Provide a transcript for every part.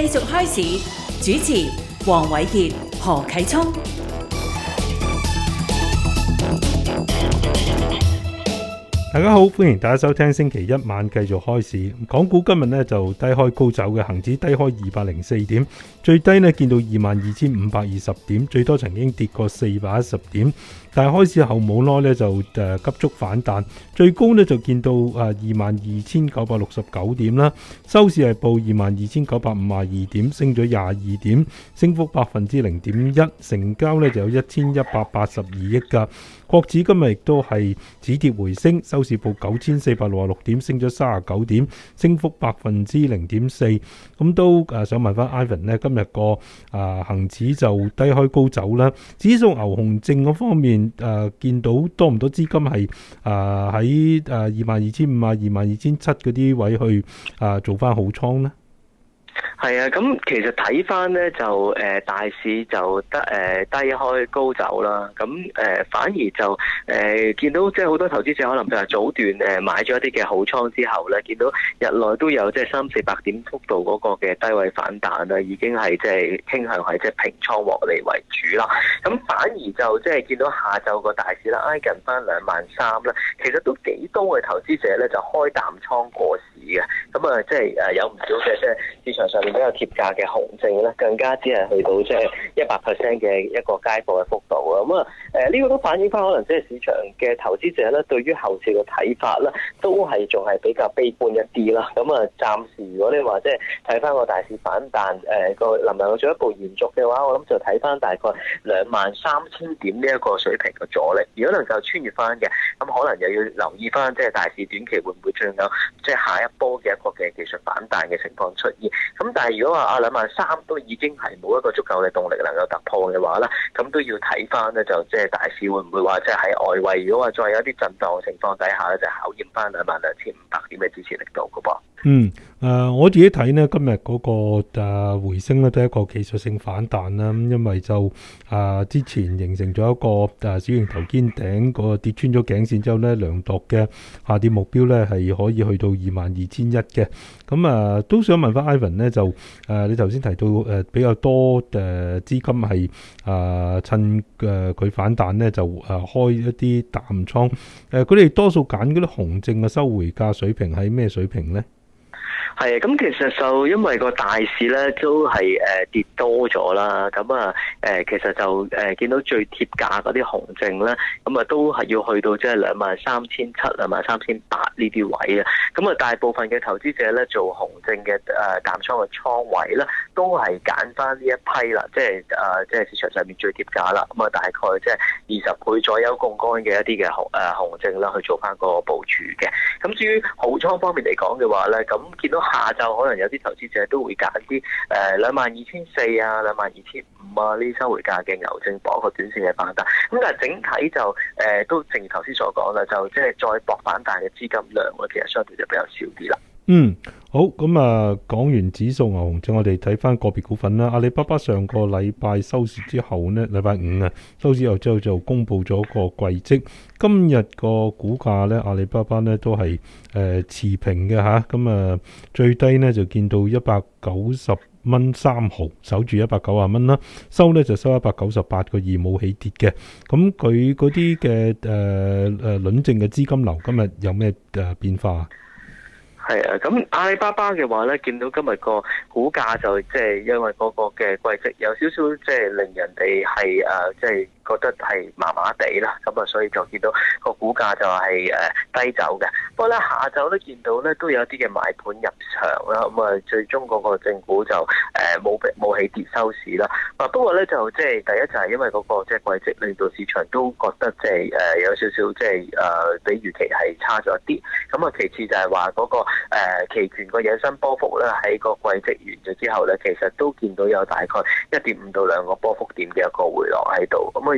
繼續開始，主持黃偉傑、何啟聰。 大家好，歡迎大家收聽星期一晚繼續開市。港股今日呢就低開高走嘅，恒指低開204點，最低呢見到22,520點，最多曾經跌過410點，但係開市後冇耐呢就急速反彈，最高呢就見到22,969點啦，收市係報22,952點，升咗22點，升幅0.1%，成交呢就有1182億㗎。國指今日亦都係止跌回升，收市報9,466點，升咗39點，升幅0.4%。咁都想問翻 Ivan 呢，今日個恆指就低開高走啦。指數牛熊證嗰方面見到多唔多資金係喺22,500、22,700嗰啲位去做翻好倉呢？ 係啊，咁其實睇翻咧就大市就低開高走啦，咁反而就見到即係好多投資者可能譬如話早段買咗一啲嘅好倉之後咧，見到日內都有即係300-400點幅度嗰個嘅低位反彈啦，已經係即係傾向係即係平倉獲利為主啦。咁反而就即係見到下晝個大市啦挨近翻23,000啦，其實都幾多嘅投資者咧就開淡倉過市嘅，咁啊即係有唔少嘅即係市場上面比較貼價嘅熊證咧，更加只係去到即係100% 嘅一個街貨嘅幅度啊！咁呢個都反映翻可能即係市場嘅投資者咧，對於後市嘅睇法咧，都係仲係比較悲觀一啲啦。咁暫時如果你話即係睇翻個大市反彈，個能唔能夠進一步延續嘅話，我諗就睇翻大概23,000點呢一個水平嘅阻力。如果能夠穿越翻嘅，咁可能又要留意翻即係大市短期會唔會仲有即係下一波嘅一個嘅技術反彈嘅情況出現。咁但係如果話23,000都已經係冇一個足夠嘅動力能夠突破嘅話咧，咁都要睇翻咧，就即係大市會唔會話即係喺外圍，如果話再有一啲震盪嘅情況底下咧，就考驗翻22,500點嘅支持力度嘅噃。 我自己睇呢，今日嗰個回升咧都係一個技術性反彈啦，因為就之前形成咗一個小型頭肩頂，個跌穿咗頸線之後呢，量度嘅下跌目標呢係可以去到22,100嘅。咁都想問翻 Ivan 呢，就你頭先提到比較多資金係趁佢反彈呢就開一啲淡倉，佢哋多數揀嗰啲熊證嘅收回價水平喺咩水平呢？ 係咁其實就因為個大市咧都係跌多咗啦，咁其實就見到最貼價嗰啲熊證咧，咁都係要去到即係23,700、23,800呢啲位啊，咁大部分嘅投資者咧做熊證嘅淡倉嘅倉位咧，都係揀翻呢一批啦，即係市場上面最貼價啦，咁大概即係20倍左右槓桿嘅一啲嘅熊證啦，去做翻個部署嘅。咁至於好倉方面嚟講嘅話咧，咁見到下晝可能有啲投資者都會揀啲22,400啊、22,500呢啲收回價嘅牛證搏一個短線嘅反彈。咁但係整體就都正如頭先所講啦，就即係再搏反彈嘅資金量咧，其實相對就比較少啲啦。 好，咁講完指數牛熊證，我哋睇翻個別股份啦。阿里巴巴上個禮拜收市之後呢，禮拜五收市後之後就公布咗個季績。今日個股價呢，阿里巴巴呢都係持平嘅吓，咁最低呢就見到190蚊3毫，守住190蚊啦。收呢就收198個2，冇起跌嘅。咁佢嗰啲嘅輪證嘅資金流今日有咩變化？ 係啊，咁阿里巴巴嘅話咧，見到今日個股價就即係因為嗰個嘅季績有少少即係令人哋係即係覺得係麻麻地啦，咁所以就見到個股價就係低走嘅。不過咧下晝咧見到咧都有一啲嘅買盤入場啦，咁最終嗰個正股就冇起跌收市啦。不過咧就即係第一就係因為嗰個即係季績令到市場都覺得即係有少少即係比預期係差咗一啲。咁其次就係話嗰個期權個引伸波幅咧喺個季績完咗之後咧，其實都見到有大概1.5到2個波幅點嘅一個回落喺度。咁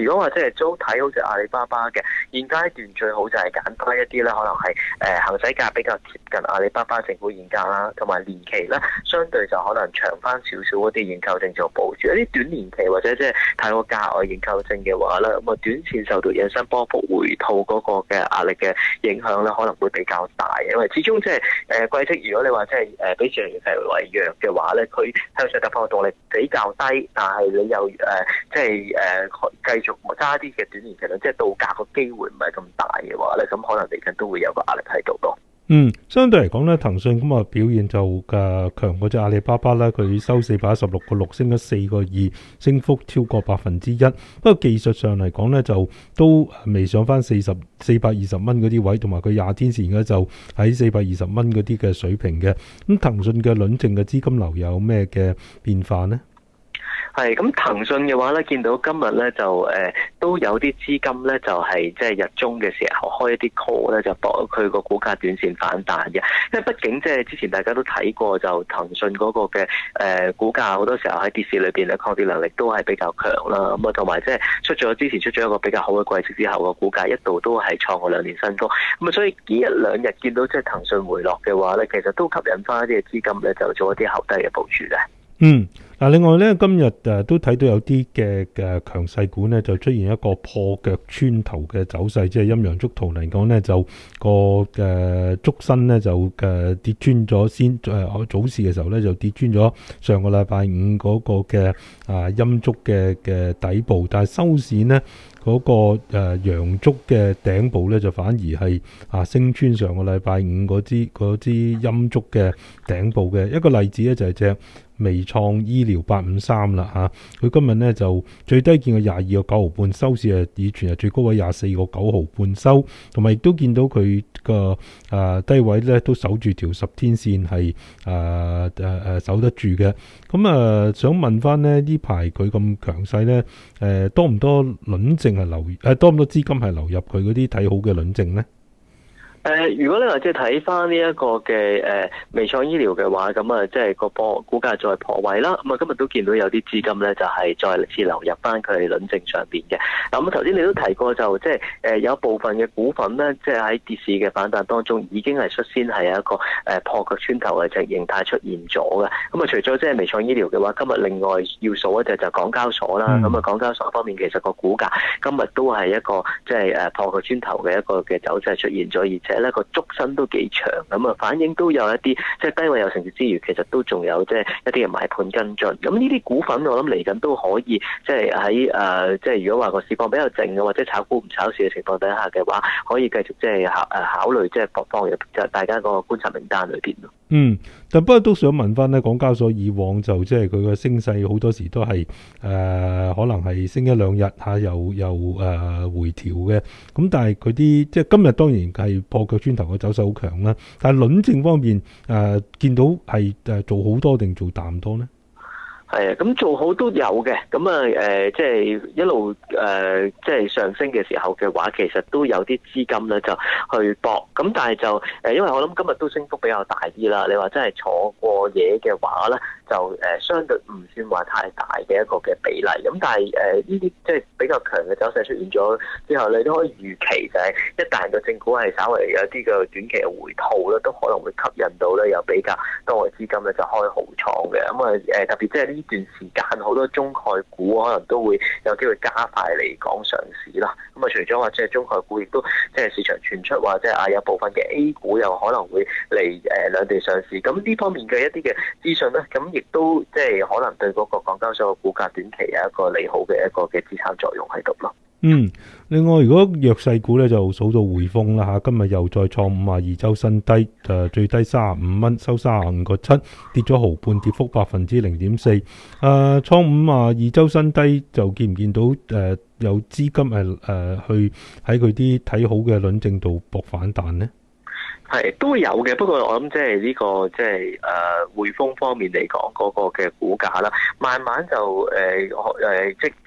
如果話即係都睇好似阿里巴巴嘅，現階段最好就係揀低一啲咧，可能係行使價比較貼近阿里巴巴政府現價啦，同埋年期咧相對就可能長翻少少嗰啲認購證做部署，一啲短年期或者即係太過價外認購證嘅話咧，咁啊短線受到引伸波幅回吐嗰個嘅壓力嘅影響咧，可能會比較大，因為始終即係季績，如果你話即係比市場預期為弱嘅話咧，佢向上突破動力比較低，但係你又即係繼續揸啲嘅短年期咧，即係到價個機會唔係咁大嘅話咧，咁可能嚟緊都會有個壓力喺度咯。 相對嚟講咧，騰訊咁啊表現就強過隻阿里巴巴啦，佢收416.6，升咗4.2，升幅超過1%。不過技術上嚟講咧，就都未上翻420蚊嗰啲位，同埋佢20天線嘅就喺420蚊嗰啲嘅水平嘅。咁騰訊嘅輪證嘅資金流有咩嘅變化呢？ 係咁，騰訊嘅話咧，見到今日咧就都有啲資金咧，就係即係日中嘅時候開一啲 call 咧，就博佢個股價短線反彈嘅。因為畢竟即係之前大家都睇過，就騰訊嗰個嘅股價好多時候喺跌市裏邊咧，抗跌能力都係比較強啦。咁啊，同埋即係之前出咗一個比較好嘅季績之後，個股價一度都係創過2年新高。咁啊，所以呢一兩日見到即係騰訊回落嘅話咧，其實都吸引翻一啲嘅資金咧，就做一啲後低嘅部署嘅。 另外咧，今日都睇到有啲嘅強勢股呢，就出現一個破腳穿頭嘅走勢，即係陰陽燭圖嚟講呢，就個燭身呢，就跌穿咗先，早市嘅時候呢，就跌穿咗上個禮拜五嗰個嘅陰燭嘅底部，但係收市呢，嗰個陽燭嘅頂部咧，就反而係升穿上個禮拜五嗰支陰燭嘅頂部嘅。一個例子咧就係隻微創醫療853啦嚇，佢今日咧就最低見過22.9毫半，收市係以全日最高位24.9毫半收，同埋亦都見到佢個低位咧都守住條10天線係守得住嘅。咁想問翻呢排佢咁強勢咧，多唔多輪證係多唔多資金係流入佢嗰啲睇好嘅輪證呢？ 如果你話即係睇翻呢一個嘅微創醫療嘅話，咁啊即係個股價再破位啦。咁啊今日都見到有啲資金咧，就係再次流入翻佢輪證上邊嘅。嗱咁頭先你都提過，就即係有部分嘅股份咧，即係喺跌市嘅反彈當中，已經係率先係有一個破腳穿頭嘅形態出現咗嘅。咁啊除咗即係微創醫療嘅話，今日另外要數一隻就港交所啦。咁啊港交所方面其實個股價今日都係一個即係破腳穿頭嘅一個嘅走勢出現咗，而且咧個燭身都幾長，咁啊反映都有一啲即係低位有成績之餘，其實都仲有即係一啲嘅買盤跟進。咁呢啲股份我諗嚟緊都可以，即係喺即係如果話個市況比較靜嘅，或者炒股唔炒市嘅情況底下嘅話，可以繼續即係考慮即係各方嘅就大家個觀察名單裏邊咯。 但不過都想問翻咧，港交所以往就即係佢嘅升勢好多時都係可能係升一兩日又回調嘅。咁但係佢啲即係今日當然係破腳穿頭嘅走勢好強啦。但係輪證方面見到係做好多定做淡多呢？ 係啊，咁做好都有嘅，咁即係一路即係上升嘅時候嘅話，其實都有啲資金咧就去搏，咁但係就因為我諗今日都升幅比較大啲啦，你話真係坐過夜嘅話咧，就相對唔算話太大嘅一個嘅比例，咁但係呢啲即係比較強嘅走勢出現咗之後，你都可以預期就係一旦個正股係稍微有啲嘅短期嘅回吐咧，都可能會吸引到咧有比較多嘅資金咧就開豪倉嘅，咁特別即係呢段時間好多中概股可能都會有機會加快嚟港上市啦。咁除咗話即係中概股，亦都即係市場傳出話即係有部分嘅 A 股又可能會嚟兩地上市。咁呢方面嘅一啲嘅資訊咧，咁亦都即係可能對嗰個港交所嘅股價短期有一個利好嘅一個嘅支撐作用喺度咯。 另外如果弱勢股咧就數到匯豐啦嚇，今日又再創52周新低，最低35蚊，收35.7，跌咗毫半，跌幅0.4%。創52周新低就見唔見到有資金去喺佢啲睇好嘅輪證度搏反彈呢？ 係都有嘅，不過我諗即係呢個即係匯豐方面嚟講嗰個嘅股價啦，慢慢就即係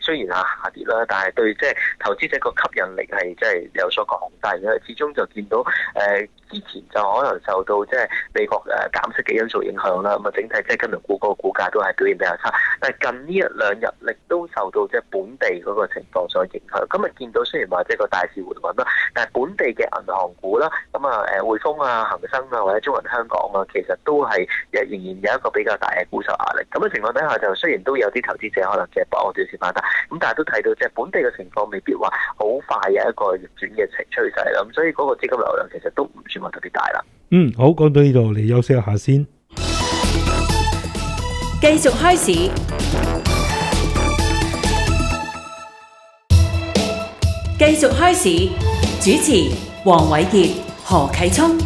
雖然下跌啦，但係對即係投資者個吸引力係即係有所降低嘅。始終就見到之前就可能受到即係美國減息嘅因素影響啦，咁啊整體即係金融股嗰個股價都係表現比較差。但係近呢一兩日亦都受到即係本地嗰個情況所影響。今日見到雖然話即係個大市回穩啦，但係本地嘅銀行股啦，咁啊匯豐啊、恒生啊或者中銀香港啊，其實都係仍然有一個比較大嘅沽售壓力。咁嘅情況底下，就雖然都有啲投資者可能嘅博短線反彈，咁但係都睇到即係本地嘅情況未必話好快有一個逆轉嘅趨勢啦。咁所以嗰個資金流量其實都唔算話特別大啦。 好，講到呢度，你休息一下先。 繼續開市，繼續開市，主持黃偉傑、何啟聰。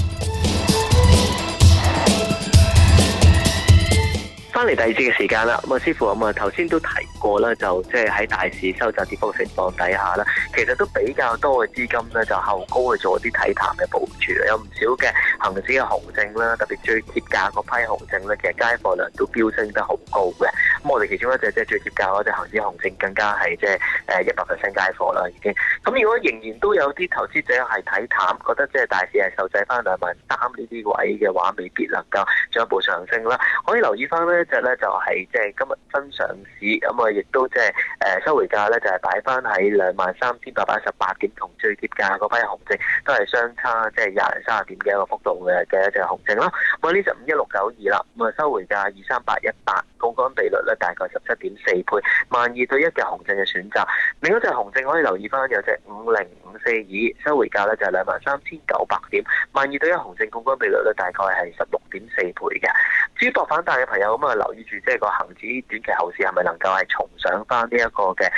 翻嚟第二節嘅時間啦，咁啊師傅咁啊頭先都提過啦，就即係喺大市收窄跌幅情況底下啦，其實都比較多嘅資金咧就後高去做一啲睇淡嘅部署，有唔少嘅恒指嘅熊證啦，特別最貼價嗰批熊證咧，其實街貨量都飆升得好高嘅。咁我哋其中一隻即係最貼價嗰隻恒指熊證更加係即係100% 街貨啦已經。咁如果仍然都有啲投資者係睇淡，覺得即係大市係受制翻23000呢啲位嘅話，未必能夠進一步上升啦。可以留意翻呢一隻咧就係即係今日新上市，咁啊亦都即係收回價咧就係擺翻喺23818點，同最貼價嗰批熊證都係相差即係20-30點嘅一個幅度嘅一隻熊證啦。咁呢隻51692啦，咁啊收回價23818，槓桿比率咧大概17.4倍，12000對1嘅熊證嘅選擇。另一隻熊證可以留意翻有隻50542，收回價咧就係23900點，12000對1熊證槓桿比率咧大概係16.4倍嘅。至於博反彈嘅朋友咁啊，留意住即係個恒指短期後市係咪能夠係重上翻呢一個嘅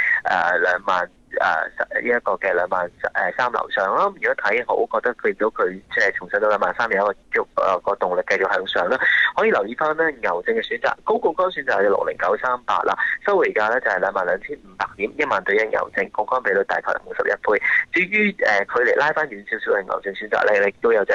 呢一個嘅23000樓上啦。如果睇好，覺得見到佢即係重上到23000有一個動力繼續向上啦，可以留意翻咧牛證嘅選擇，高槓桿選擇係60938啦，收回價咧就係22500點，10000對1牛證，槓桿比率大概51倍。至於距離拉翻遠少少嘅牛證選擇咧，亦都有隻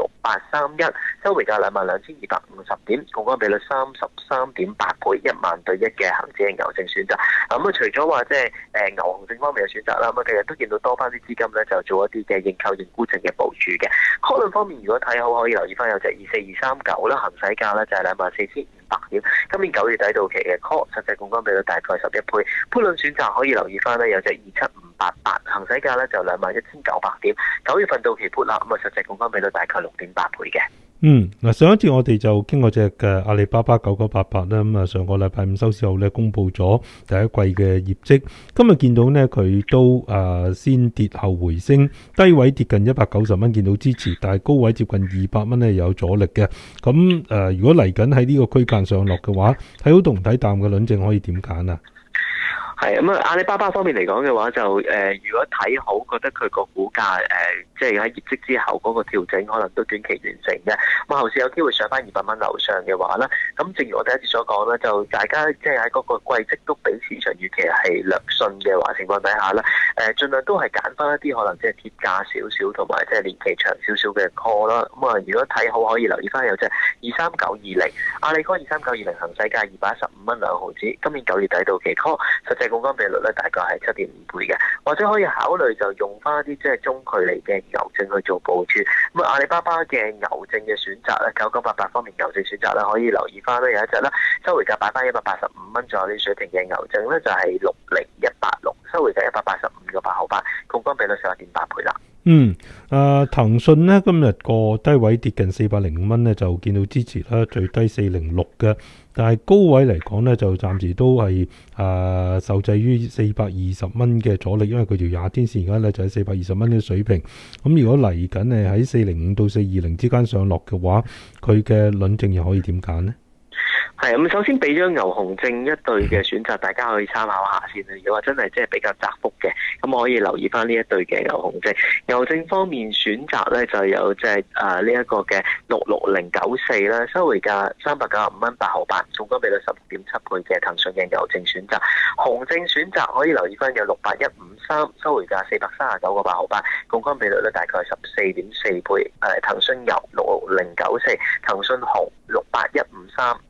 56831，收回價22250點，槓桿比率33.8倍，10000對1嘅恒指嘅牛證選擇。咁啊，除咗話即係牛熊證方面嘅選擇啦，咁啊其實都見到多翻啲資金咧，就做一啲嘅認購認沽證嘅部署嘅。call 輪方面，如果睇好，可以留意翻有隻24239啦，行使價咧就係24500點，今年9月底到期嘅 call， 實際槓桿比率大概11倍。put 輪選擇可以留意翻咧有隻27588，行使價咧就21900點，9月份到期 put 啦，咁啊實際槓桿比率大概6.8倍嘅。 上一次我哋就傾過隻嘅阿里巴巴9988啦，咁啊上個禮拜五收市後咧，公布咗第一季嘅業績。今日見到呢，佢都先跌後回升，低位跌近190蚊，見到支持，但係高位接近200蚊咧有阻力嘅。咁如果嚟緊喺呢個區間上落嘅話，睇好同睇淡嘅輪證可以點揀啊？ 係咁啊！阿里巴巴方面嚟講嘅話，就如果睇好，覺得佢個股價即係喺業績之後嗰個調整，可能都短期完成嘅。咁後市有機會上翻200蚊樓上嘅話咧，咁正如我第一次所講啦，就大家即係喺嗰個季績都比市場預期係略遜嘅話情況底下咧，盡量都係揀翻一啲可能即係貼價少少同埋即係年期長少少嘅 call 啦。咁啊，如果睇好可以留意翻有隻23920，阿里哥23920行使價215蚊2毫子，今年9月底到期 call， 實際槓桿比率咧大概係7.5倍嘅，或者可以考慮就用翻一啲即係中距離嘅牛證去做部署。咁阿里巴巴嘅牛證嘅選擇咧，9988方面牛證選擇咧，可以留意翻咧有一隻啦，收回價擺翻185蚊左右啲水平嘅牛證咧，就係60186，收回價185個8毫8，槓桿比率11.8倍啦。 騰訊呢今日個低位跌近405蚊呢，就見到支持啦，最低406嘅，但係高位嚟講呢，就暫時都係受制於420蚊嘅阻力，因為佢條20天線而家呢就喺420蚊嘅水平。咁如果嚟緊係喺405到420之間上落嘅話，佢嘅輪證又可以點揀呢？ 係咁，首先俾咗牛熊證一對嘅選擇，大家可以參考下先。如果話真係即係比較窄幅嘅，咁可以留意翻呢一對嘅牛熊證。牛證方面選擇咧就有即係呢一個嘅66094啦，收回價395蚊8毫8，槓桿比率16.7倍嘅騰訊嘅牛證選擇。熊證選擇可以留意翻有68153，收回價439個8毫8，槓桿比率咧大概14.4倍。騰訊牛66094，騰訊熊68153。咁另外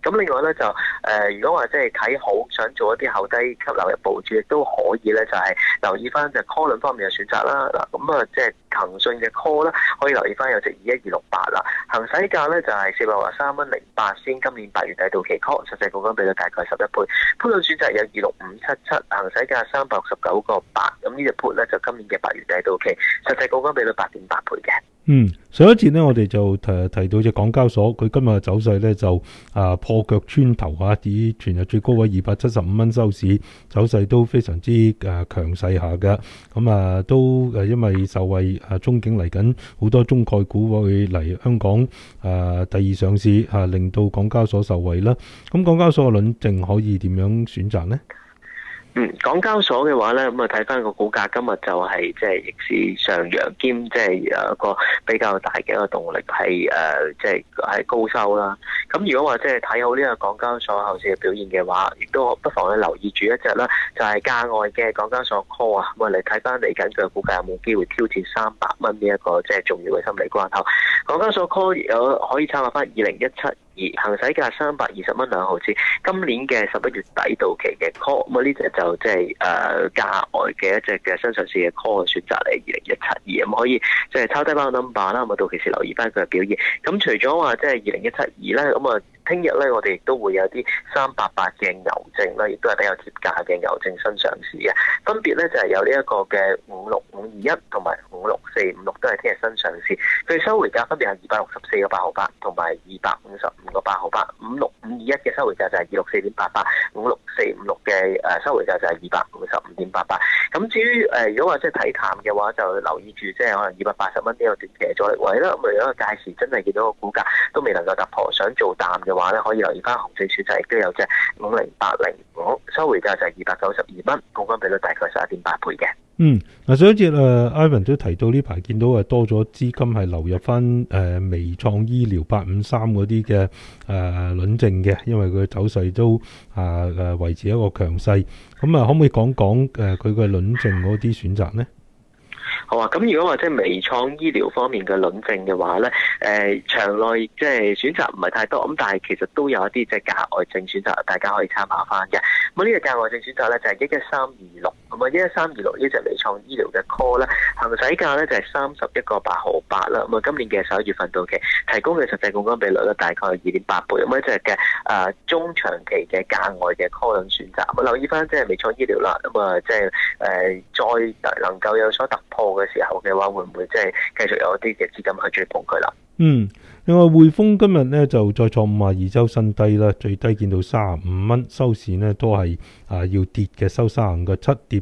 咧就如果話即係睇好想做一啲後低級流入部署，亦都可以咧就係留意翻就 call 輪方面嘅選擇啦。嗱咁啊，即係騰訊嘅 call 咧，可以留意翻有隻21268啦。行使價咧就係463.08先，今年8月底到期 call， 實際槓桿比率大概11倍。put 輪選擇有26577，行使價369.8，咁呢隻 put 咧就今年嘅8月底到期，實際槓桿比率8.8倍嘅。 上一節呢，我哋就提到隻港交所，佢今日嘅走勢呢就破腳穿頭嚇，以全日最高位275蚊收市，走勢都非常之強勢下嘅。咁都因為受惠憧憬嚟緊好多中概股會嚟香港第二上市令到港交所受惠啦。咁港交所嘅輪證可以點樣選擇呢？ 港交所嘅話咧，咁啊睇翻個股價，今日就係即係逆市上揚兼即係有一個比較大嘅一個動力係即係高收啦。咁如果話即係睇好呢個港交所後市嘅表現嘅話，亦都不妨咧留意住一隻啦，就係價外嘅港交所 call 啊。咁啊嚟睇翻嚟緊佢嘅股價有冇機會挑戰300蚊呢一個即係重要嘅心理關口。港交所 call 有可以參考翻2017。行使價320蚊2毫子，今年嘅11月底到期嘅 call， 咁呢隻就即係價外嘅一隻嘅新上市嘅 call 嘅選擇嚟，20172，咁可以即係抄低翻個 number 啦，咁啊到期時留意翻佢嘅表現。咁除咗話即係2017咧，咁啊聽日咧我哋亦都會有啲388嘅牛證啦，亦都係比較貼價嘅牛證新上市嘅，分別咧就係有呢一個嘅56521同埋56456都係聽日新上市，佢收回價分別係264個8毫8同埋255個8毫8，56521嘅收回價就係264.88，56456嘅收回價就係255.88。咁至於如果話即係睇淡嘅話，就留意住即係可能280蚊呢個短期嘅阻力位啦。咁如果個屆時真係見到個股價都未能夠突破，想做淡嘅話咧，可以留意翻紅證選擇，亦都有隻50805，收回價就係292蚊，槓桿比率大概11.8倍嘅。 上一節Ivan 都提到呢排見到多咗資金係流入翻微創醫療853嗰啲嘅輪證嘅，因為佢走勢都維持一個強勢。咁可唔可以講講佢嘅輪證嗰啲選擇呢？ 好啊，咁如果話即係微創醫療方面嘅輪證嘅話咧，場內即係選擇唔係太多，咁但係其實都有一啲即係價外證選擇，大家可以參考翻嘅。咁呢個價外證選擇咧就係11326，咁啊11326呢隻微創醫療嘅 call 咧，行使價咧就係31個8毫8啦。咁啊今年嘅11月份到期，提供嘅實際槓桿比率咧大概係2.8倍。咁一隻嘅中長期嘅價外嘅 call 輪選擇，咁留意翻即係微創醫療啦。咁啊即係再能夠有所突破嘅時候嘅話，會唔會即係繼續有一啲嘅資金去追捧佢啦？ 另外匯豐今日呢就再創52周新低啦，最低見到35蚊，收市呢都係要跌嘅，收35.7，跌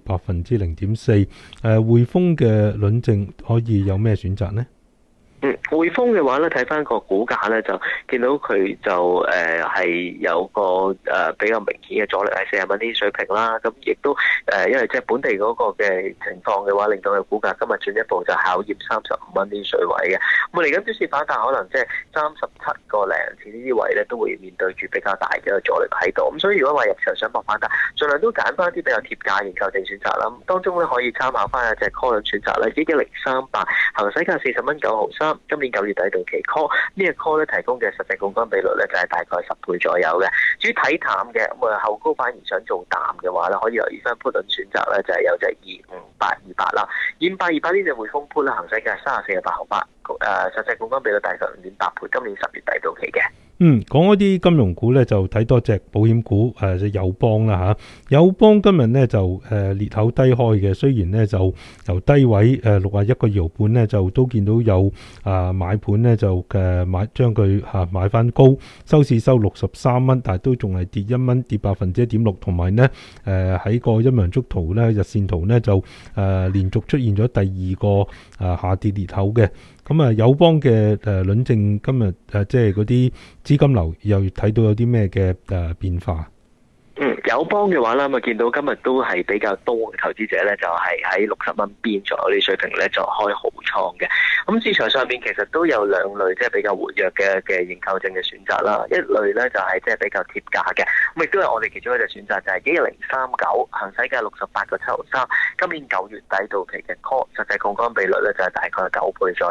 0.4%。匯豐嘅輪證可以有咩選擇呢？ 匯豐嘅話咧，睇翻個股價咧，就見到佢就係有個比較明顯嘅阻力係40蚊啲水平啦。咁亦都因為即係本地嗰個嘅情況嘅話，令到佢股價今日進一步就考驗35蚊啲水位嘅。咁嚟緊表示反彈，可能即係37個零錢呢啲位咧，都會面對住比較大嘅阻力喺度。咁所以如果話入場想搏反彈，盡量都揀翻一啲比較貼價研究證選擇啦。咁當中咧可以參考翻一隻 call 輪選擇啦，11038，行使價40蚊9毫3。今年9月底到期 call 呢個 call 咧，提供嘅實際槓桿比率咧就係大概10倍左右嘅。至於睇淡嘅，咁後高反而想做淡嘅話咧，可以留意翻 put 輪選擇咧，就係有隻25828啦。25828呢隻匯豐 put 咧，行使價34個8毫8，實際槓桿比率大概5.8倍。今年10月底到期嘅。 講嗰啲金融股咧，就睇多隻保險股，即友邦啦嚇。友邦今日呢就裂口低開嘅，雖然呢就由低位61個2毫半呢，就都見到有買盤呢就將佢買翻高，收市收63蚊，但係都仲係跌1蚊，跌1.6%，同埋呢喺個陰陽燭圖呢，日線圖呢就連續出現咗第二個下跌裂口嘅。咁友邦嘅輪證今日即係嗰啲資金流又睇到有啲咩嘅變化？ 友邦嘅話啦，咁啊見到今日都係比較多嘅投資者咧，就係喺60蚊邊左右啲水平咧，就開好倉嘅。咁市場上邊其實都有兩類即係比較活躍嘅認購證嘅選擇啦。一類咧就係即係比較貼價嘅，咁亦都係我哋其中一隻選擇，就係11039，行使價68個7毫3，今年9月底到期嘅 call，實際槓桿比率咧就係大概9倍左右。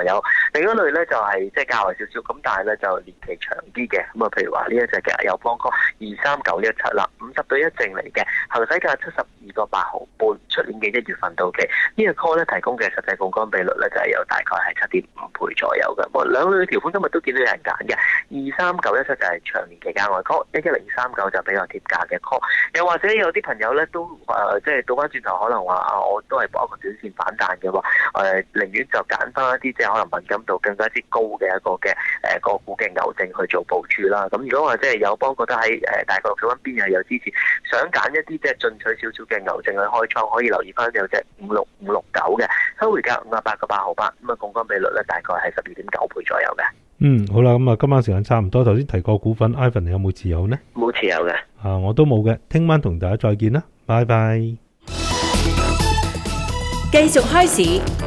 另一類咧就係即係較為少少，咁但係咧就年期長啲嘅。咁啊，譬如話呢一隻嘅友邦 call 23917啦，50對1正嚟嘅，行使價72個8毫半，出年嘅1月份到期。呢個 call 咧提供嘅實際槓桿比率咧就係有大概係7.5倍左右嘅。兩類條款今日都見到有人揀嘅，23917就係長年期價外 call，11039就比較貼價嘅 call。又或者有啲朋友咧都即係倒翻轉頭，可能話我都係搏一個短線反彈嘅話，寧願就揀翻一啲即係可能敏感度更加之高嘅一個嘅個股嘅牛證去做部署啦。咁如果話即係友邦覺得喺大概60蚊邊又有支持，想揀一啲即係進取少少嘅牛證去開倉，可以留意翻有隻56569嘅收回價58個8毫8，咁啊槓桿比率咧大概係12.9倍左右嘅。 好啦，咁啊今晚時間差唔多，頭先提過股份 ，Ivan 你有冇持有呢？ 冇持有嘅。 我都冇嘅，聽晚同大家再見啦，拜拜。 繼續開市，